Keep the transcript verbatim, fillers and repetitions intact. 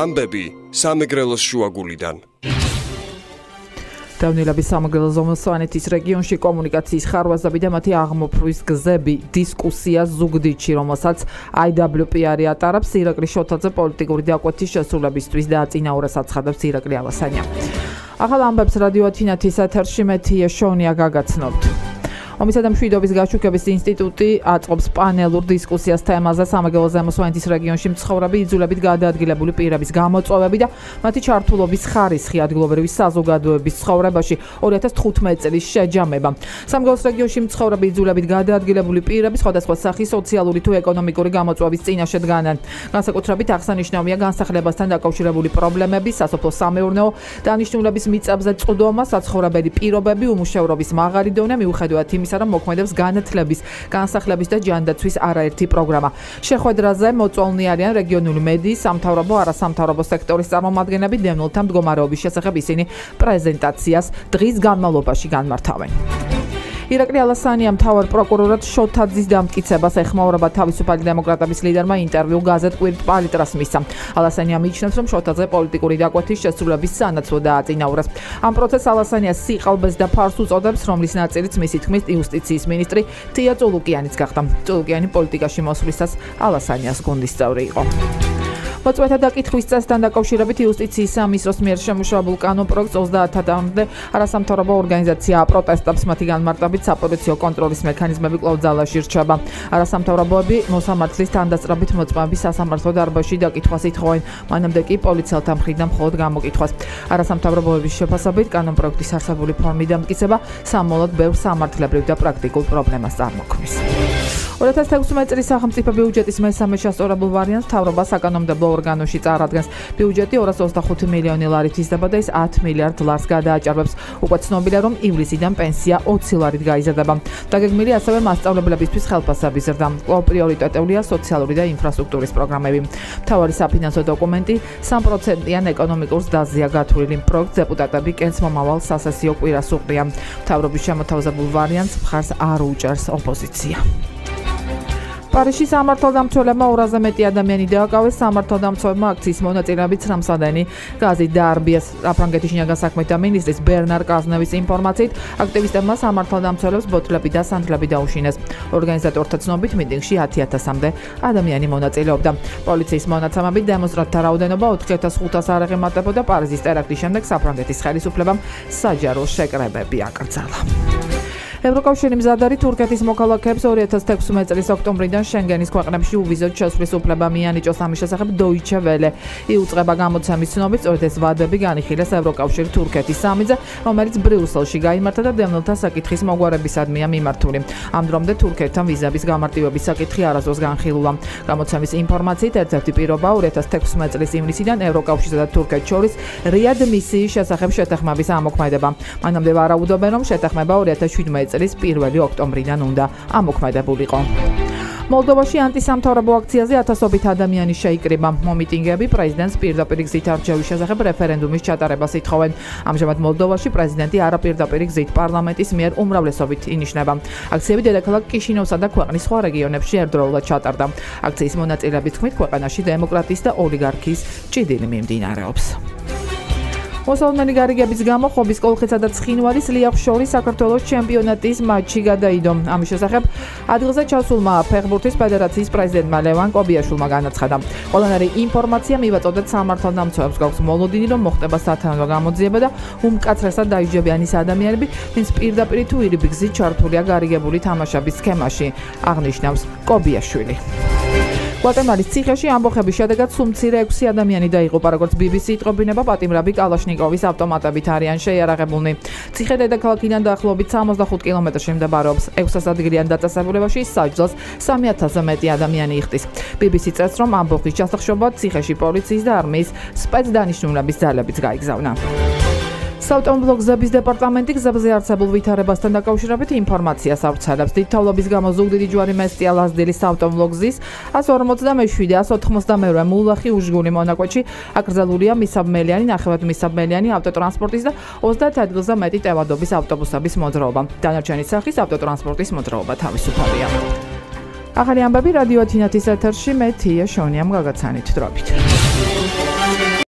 ამბები სამეგრელოს შუაგულიდან. Დავნილების სამეგრელო ზონის სვანეთის რეგიონში კომუნიკაციის ხარვაზები და მათი აღმოფხვის გზები დისკუსია ზუგდიდში, რომელსაც I W P R ატარებს ირაკლი შოთაძე პოლიტიკური დაკვეთის შესრულებისთვის და აწინაურეს აცხადებს ირაკლი ალასანია. ახალ ამბებს რადიო ათინათის ეთერში მე თია შონია გაგაცნობთ. ომისა და მშვიდობის გაშუქების ინსტიტუტი აწყობს პანელურ დისკუსიას თემაზე სამეგრელო ზემო სვანეთის რეგიონში მცხოვრები იძულებით გადაადგილებული პირების გამოწვევები და მათი ჩართულობის ხარისხი ადგილობრივი საზოგადოების ცხოვრებაში ორი ათას თხუთმეტი წლის შეჯამება. სამეგრელოს რეგიონში მცხოვრები იძულებით გადაადგილებული პირები სხვადასხვა სახის სოციალური თუ ეკონომიკური გამოწვევის წინაშე დგანან. განსაკუთრებით აღსანიშნავია განსახლებასთან დაკავშირებული პრობლემები, სასოფლო-სამეურნეო დანიშნულების მიწებზე წვდომა, საცხოვრებელი პირობები, უმუშევრობის მაღალი დონე მიუხედავად იმისა, რომ მოქმედებს განათლების, განსახლების და ჯანდაცვის არაერთი პროგრამა. შეხვედრაზე მოწვეულნი არიან რეგიონული მედიის, სამთავრობო, არასამთავრობო სექტორის წარმომადგენლები, დევნილთა მდგომარეობის შესახებ ისინი პრეზენტაციას დღის განმავლობაში განმართავენ. ირაკლი ალასანია მთავარ პროკურორად შოთაძის დამტკიცებას ეხმაურება თავისუფალი დემოკრატების ლიდერმა ინტერვიუ გაზეთ კვირტ პალიტრას მისცა. ალასანია მიიჩნევს, რომ შოთაძე პოლიტიკური დაკვეთის შესრულების სანაცვლო დააწინაურეს. ამ პროცესს ალასანია სიყალბეს და ფარს უწოდებს, რომლის ნაწილიც მისი თქმით იუსტიციის მინისტრი თია წულუკიანიც გახდა. წულუკიანი პოლიტიკაში მოსვლისას ალასანიას გუნდის წევრი იყო. მოწვეთა დაკითხვის წესთან დაკავშირებით იუსტიციის სამინისტროს მიერ შემუშავებულ კანონპროექტს ოცდაათამდე არასამთავრობო ორგანიზაცია აპროტესტებს, მათი განმარტებით საპოლიციო კონტროლის მექანიზმები კვლავ ძალაში რჩება. არასამთავრობოები მოსამართლის თანდასწრებით მოწმეების სასამართლო დარბაზში დაკითხვას ითხოვენ, მანამდე კი პოლიციელთა მხრიდან მხოლოდ გამოკითხვას. არასამთავრობოების შეფასებით კანონპროექტის არსებული ფორმის დამტკიცება სამმალოდ ბევრ სამართლებრივ და პრაქტიკულ პრობლემას წარმოქმნის. ორი ათას თექვსმეტი წლის სახელმწიფო ბიუჯეტის მესამე შესწორებულ ვარიანტს მთავრობა საკანონმდებლო ორგანოში წარადგენს. ბიუჯეტი ორას ოცდახუთი მილიონი ლარით იზრდება და ის ათ მილიარდ ლარს გადააჭარბებს. უკვე ცნობილია, რომ ივლისიდან პენსია ოცი ლარით გაიზრდება. დაგეგმილი ასევე მასწავლებლებისთვის ხელფასების ზრდა. კვლავ პრიორიტეტულია სოციალური და ინფრასტრუქტურის პროგრამები. მთავარი საფინანსო დოკუმენტი სამ პროცენტიან ეკონომიკურ ზრდაზეა გათვლილი. პროექტს დეპუტატები კენს მომავალ სასესიო კვირას უყრიან. მთავრობის შემოთავაზებულ ვარიანტს მხარს არ უჭერს ოპოზიცია. პარიზში სამართალდამცველებმა ორაზე მეტი ადამიანი დააკავეს. სამართალდამცველებმა აქციის მონაწილეებით რამსადენი გაზი დაარბიეს. საფრანგეთის შინაგან საქმეთა მინისტრის ბერნარ კაზნევის ინფორმაციით, აქტივისტებმა სამართალდამცველებს ბოთლები და სანთლები დაუშინეს. ორგანიზატორთა ცნობით მიტინგში ათი ათასამდე ადამიანი მონაწილეობდა. პოლიციის მონაცემებით დემონსტრანტთა რაოდენობა ოთხი ათას ხუთას არ ეღემატებოდა. პარიზის ტერაქტის შემდეგ საფრანგეთის ხელისუფლებამ საჯარო შეკრებები აკრძალა. ევროკავშირი მზად არის თურქეთის მოქალაქეებს ორი ათას თექვსმეტი წლის ოქტომბრიდან შენგენის ქვეყნებში უვიზოდ შესვლის უფლება მიანიჭოს. ამის შესახებ დოიჩე ველე იუწყება გამოცემის ცნობით, სწორედ ეს ვადები განიხილეს ევროკავშირი თურქეთის სამიზე, რომელიც ბრიუსელში გაიმართა და დევნილთა საკითხის მოგვარებისადმია მიმართული. ამ დრომდე თურქეთთან ვიზების გამარტივების საკითხი არასდროს განხილულა. გამოცემის ინფორმაციით, ერთ-ერთი პირობა ორი ათას თექვსმეტი წლის ივნისიდან ევროკავშირსა და თურქეთს შორის რეადმისიის შესახებ შეთანხმების ამოქმედება. მანამდე ვარაუდობენ, რომ შეთანხმება ორი ათას შვიდმეტი წლის პირველი ოქტომბრიდან უნდა ამოქმედებულიყო. მოლდოვაში ანტისამთავრობო აქციაზე ათასობით ადამიანი შეიკრიბა. მომიტინგეები პრეზიდენტს პირდაპირ გზით არჩევის შესახებ რეფერენდუმის ჩატარებას ითხოვენ. ამჟამად მოლდოვაში პრეზიდენტი არაპირდაპირ გზით პარლამენტის მიერ უმრავლესობით ინიშნება. აქციები დედაქალაქ კიშინოვსა და ქვეყნის სხვა რეგიონებში ერთდროულად ჩატარდა. აქციის მონაწილეების თქმით, ქვეყანაში დემოკრატიის და ოლიგარქიის ჭიდილი მიმდინარეობს. მოსალოდნელი გარიგების გამო ხობის კოლხეთსა და ცხინვალის ლიაღს შორის საქართველოს ჩემპიონატის მატჩი გადაიდო. ამის შესახებ ადგილზე ჩასულმა ფეხბურთის ფედერაციის პრეზიდენტმა ლევან კობიაშვილმა განაცხადა. ყველანაირი ინფორმაცია მივაწოდეთ სამართალდამცველებს. გვაქვს მოლოდინი, რომ მოხდება სათანადო გამოძიება და უმკაცრესად დაიჯებიან ის ადამიანები, ვინც პირდაპირ თუ ირიბ გზით ჩართულია გარიგებული თამაშების სქემაში, აღნიშნავს კობიაშვილი. გვატემალის ციხეში ამბოხების შედეგად სულ მცირე ექვსი ადამიანი დაიღუპა, როგორც ბი ბი სი იტყობინება, პატიმრები კალაშნიკოვის ავტომატებით არიან შეიარაღებულნი. ციხე დედაქალაქიდან დაახლოებით სამოცდახუთ კილომეტრში მდებარეობს. ექვსას ადგილიან დაწესებულებაში საჯლოს სამი ათასზე მეტი ადამიანი იხდის. ბი ბი სი წერს, რომ ამბოხის ჩასახშობად ციხეში პოლიციის და არმიის სპეცდანიშნულების ძალებიც გაიგზავნა. საავტომობილო გზების დეპარტამენტი გზებზე არსებულ ვითარებასთან დაკავშირებით ინფორმაციას ავრცელებს. დიდთავლობის გამო ზუგდიდი ჯვარი მესტია ლაზდილის საავტომობილო გზის ას ორმოცდამეშვიდე ას ოთხმოცდამეორე მულახი უჟგული მონაკვეთში აკრძალულია მისაბმელიანი, ნახევარად მისაბმელიანი ავტოტრანსპორტის და ოცდაათ ადგილზე მეტი ტევადობის ავტობუსების მოძრაობა. დანარჩენი სახის ავტოტრანსპორტის მოძრაობა თავისუფალია. ახალი ამბები რადიო თინათის ეთერში, მე თია შონიამ გაგაცანით დრობით.